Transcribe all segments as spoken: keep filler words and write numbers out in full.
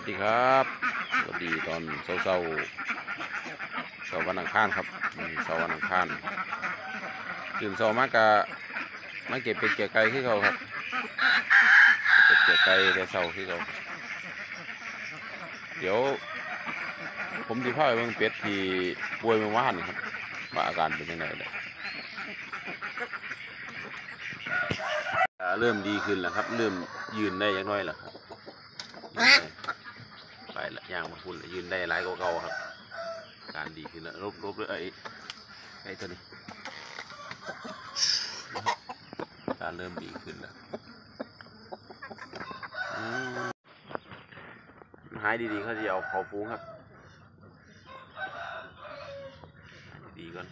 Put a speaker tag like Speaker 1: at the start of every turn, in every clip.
Speaker 1: วัสดีครับสวัสดีตอนเช้าเช้าเช้าวันอังคารครับเช้าวันอังคารตื่นเช้ามากกะมาเก็บเป็ดเกี่ยไก่ที่เขาครับเป็ดเกี่ยไก่แต่เช้าที่เขาเดี๋ยวผมจะพาไปเบิ่งเป็ดที่ป่วยเมื่อวานนี่ครับว่าอาการเป็นยังไงเลยเริ่มดีขึ้นแล้วครับเริ่มยืนได้ยังน้อยแล้วครับไปละย่างมาพุ่นยืนได้หลายกว่าเก่าครับการดีขึ้นแล้วรบๆเลยไอ้ไอ้ตัวนี้การเริ่มดีขึ้นแล้วหายดีๆเขาจะเอาเขาฟูงครับดีก่อน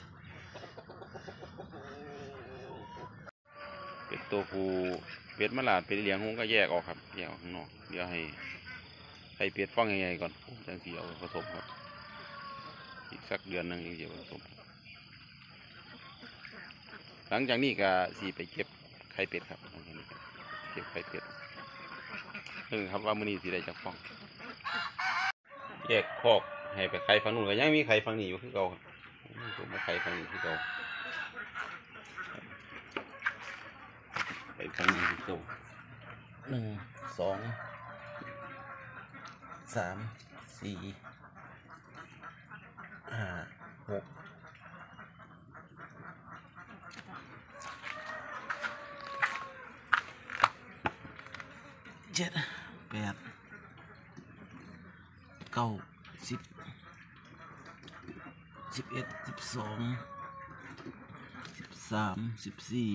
Speaker 1: เป็ดตัวผู้เป็ดมะลาดเป็ดเลี้ยงหงก็แยกออกครับแยกออกข้างนอกเดี๋ยวให้ให้เป็ดฟังยังไงก่อนจังสีเอาผสมครับอีกสักเดือนหนึ่งจะผสมหลังจากนี้ก็สีไปเก็บไข่เป็ดครับเก็บไข่เป็ดเออครับว่ามื้อนี้สีได้จากฟองแยกคอกให้ไปไข่ฝั่งนู้นก็ยังมีไข่ฝั่งนี้อยู่คือเก่าครับผมมาไข่ฝั่งนี้คือเก่าไข่ฝั่งนี้คือเก่าหนึ่งสองสามสี่ห้าหกเจ็ดแปดเก้าสิบสิบเอ็ดสิบสองสิบสามสิบสี่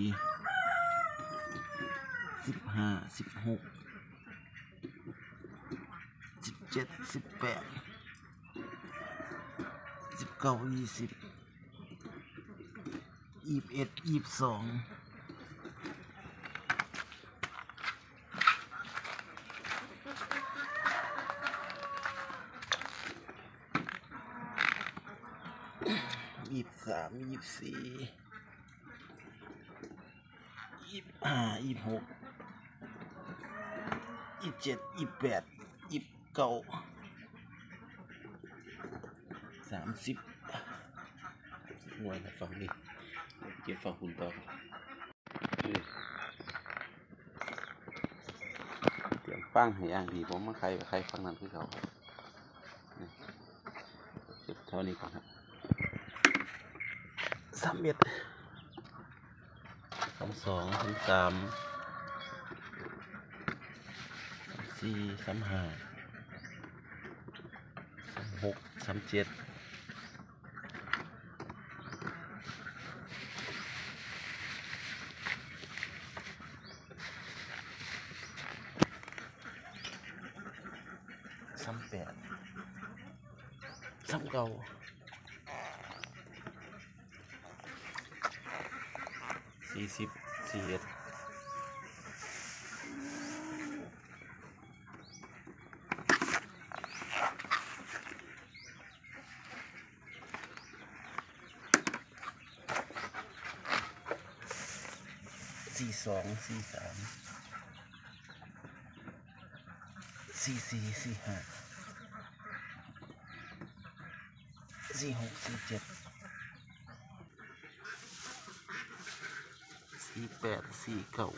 Speaker 1: สิบห้าสิบหกสิบเจ็ดสิบแปดสิบเก้ายี่สิบยี่สิบเอ็ดยี่สิบสองยี่สิบสามยี่สิบสี่ยี่สิบห้ายี่สิบหกยี่สิบเจ็ดยี่สิบแปดยี่สิบเก้าสามสิบหน่วยฝั่งนี้เก็บฝั่งคุณต่อเตรียมฟังให้อย่างดีผมมาใครใครฟังนั้นคือเขาเก็บเท่านี้ก่อนครับสามเม็ดสามสองสามสามสี่สามห้าสามหกสามเจ็ดสามแปดสามเก้าสี่สิบสี่เอ็ดสี่สองสี่สามสี่สี่สี่ห้าสี่หกสี่เจ็ดสี่แปดสี่เก้า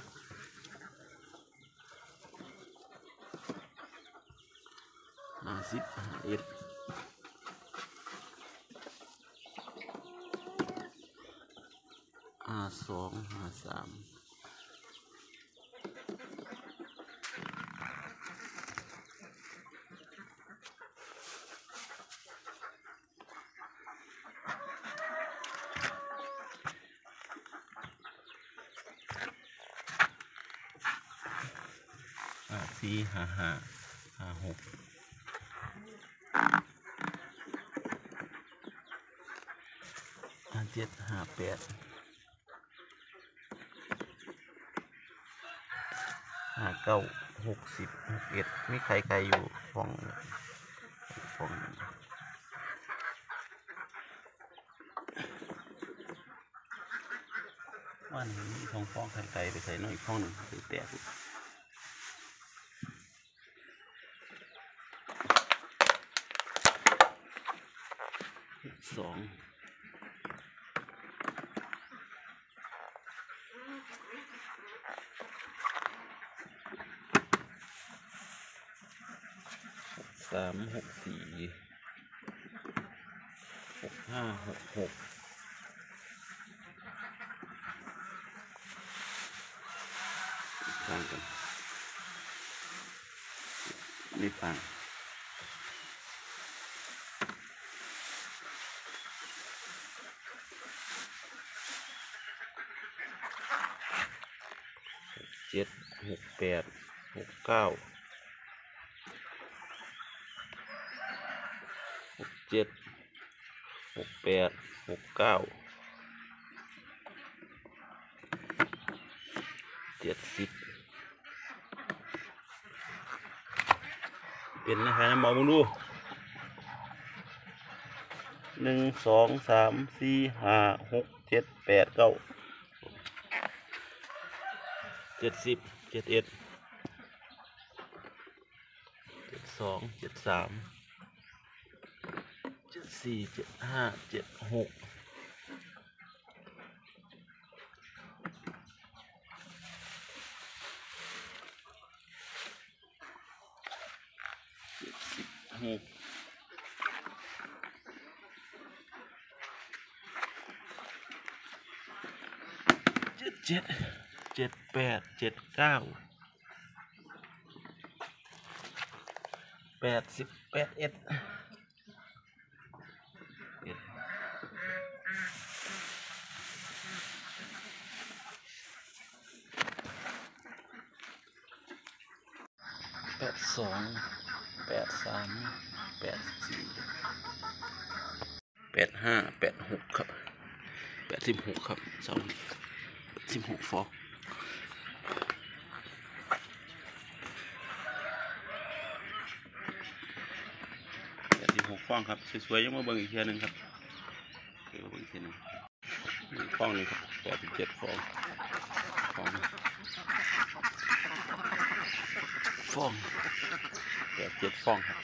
Speaker 1: ห้าสิบห้าเอ็ดห้าสองห้าสามห้าสี่ห้าห้าห้าหกห้าเจ็ดห้าแปดห้าเก้าหกสิบหกเอ็ดมีใครใครอยู่ฟองฟองว่านี้ฟองฟองไข่ไก่ไปใส่น้อยอีกฟองหนึ่งคือแตกามหกสี่หกห้าหกหกฟังกันนี่ฟังเจ็ดหกแปดหกเก้าหกเจ็ดหกแปดหกเก้าเจ็ดสิบเป็นนะครับมองมึงดูหนึ่งสองสามสี่ห้าหกเจ็ดแปดเก้าเจ็ดสิบเจ็ดเอ็ดเจ็ดสองเจ็ดสามเจ็ดสี่เจ็ดห้าเจ็ดหกเจ็ดสิบหกเจ็ดเจ็ดเจ็ดแปดเจ็ดเก้าแปดสิบแปดเอ็ดแปดสองแปดสามแปดสี่แปดห้าแปดหกครับแปดสิบหกครับสองสิบหกฟองแปดสิบหกฟองครับสวยๆยังมาเบิ่งอีกเทียนึงครับเดี๋ยวมาเบิ่งอีกทีนึงอีกฟองนึงครับแปดสิบเจ็ดฟองฟองฟองแปดเจ็ดฟองครับ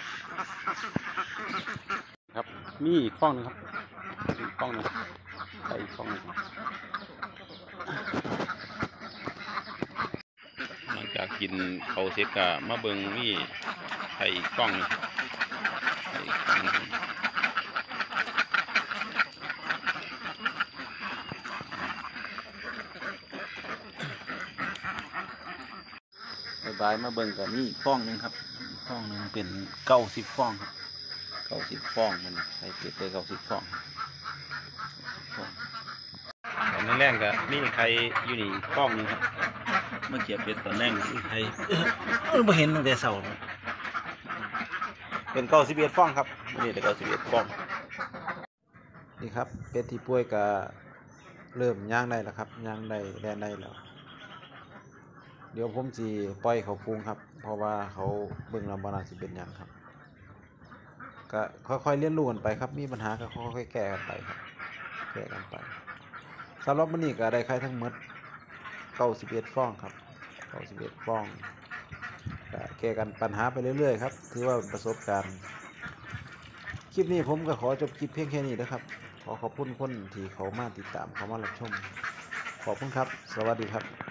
Speaker 1: ครับมีอีกฟองนึงครับอีกฟองนึงใส่อีกฟองนึงหลังจากกินเขาเสร็จก็มาเบิ่งมีใส่อีกฟองนึงใส่อีกฟองนึงบายมาเบิ่งกับนี่ฟองหนึ่งครับฟองหนึ่งเป็นเก้าสิบฟองครับเก้าสิบฟองมันใส่เก็บไปเก้าสิบฟองตอนแรกก็มีใครอยู่นี่ฟองหนึ่งครับเมื่อเก็บเป็ดตอนแรกมีใครเออไม่เห็นตั้งแต่เสาร์เป็นเก้าสิบเอ็ดฟองครับนี่เป็นเก้าสิบเอ็ดฟองนี่ครับเป็ดที่ป่วยก็เริ่มย่างได้แล้วครับย่างได้แล่นได้แล้วเดี๋ยวผมจีปล่อยเขาพุงครับเพราะว่าเขาเบิ่งลำบากสิเป็นอย่างครับก็ค่อยๆเรียนรู้กันไปครับมีปัญหาก็ค่อยๆแก้กันไปครับแก้กันไปสำหรับมื้อนี้ก็ได้ไข่ทั้งหมดเก้าสิบเอ็ดฟองครับเก้าสิบเอ็ดฟองก็แก้กันปัญหาไปเรื่อยๆครับถือว่าเป็นประสบการณ์คลิปนี้ผมก็ขอจบคลิปเพียงแค่นี้นะครับขอขอบคุณคนที่เขามาติดตามเขามารับชมขอบคุณครับสวัสดีครับ